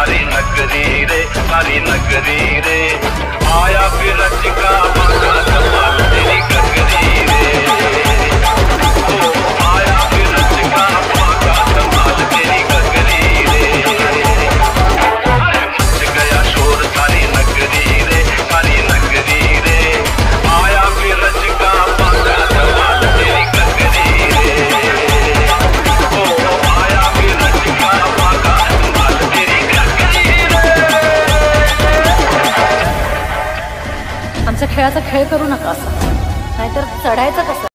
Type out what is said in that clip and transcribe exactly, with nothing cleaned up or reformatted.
सारी नगरी रे, सारी नगरी रे। आया फिर रच का बाका कमाल तेरी गगरी रे, ओ आया फिर रच का बाका कमाल तेरी गगरी रे। अरे मच गया शोर सारी नगरी रे, सारी नगरी रे। आया फिर रच का बाका कमाल तेरी गगरी रे, ओ आया फिर रच का बाका कमाल तेरी गगरी रे। आमच्या खेळाचा खेळ करू नका असं, नाहीतर चढायचं कसं?